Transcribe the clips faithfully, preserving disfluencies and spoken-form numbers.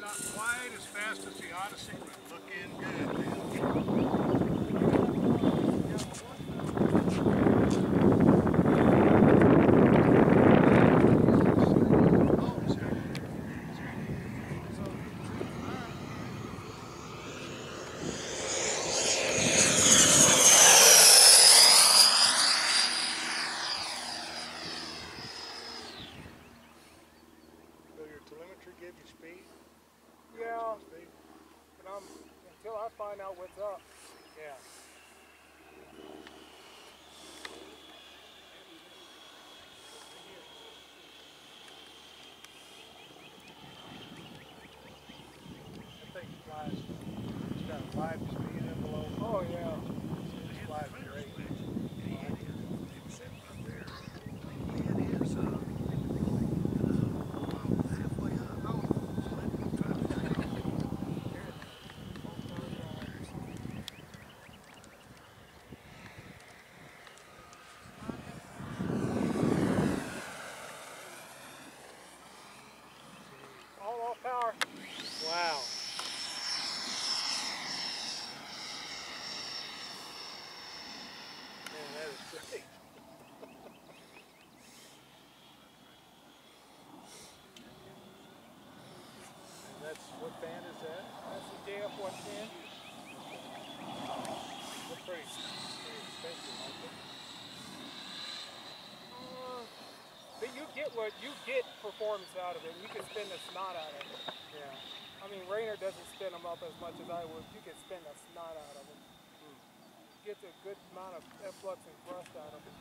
Not quite as fast as the Odyssey, but looking good, man. Telemetry give you speed? Yeah, speed? But I'm, until I find out what's up, yeah. That thing flies, it's got a live speed envelope. Oh yeah. It flies great. All off power. Wow. Man, that is great. And that's, what band is that? That's the J F one ten. That's pretty, pretty expensive, I think. Uh, but you get what you get performance out of it. You can spin the snot out of it. Yeah. I mean, Rainer doesn't spin them up as much as I would. You can spin the snot out of it. Hmm. You get a good amount of efflux and thrust out of it.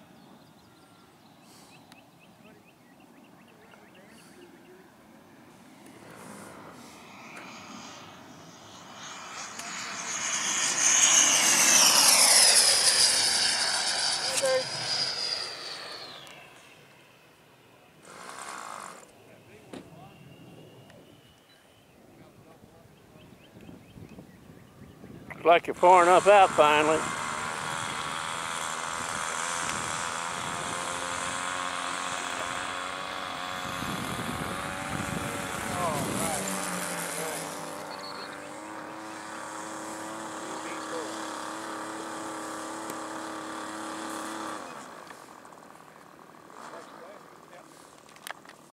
Looks like you're pouring enough out finally.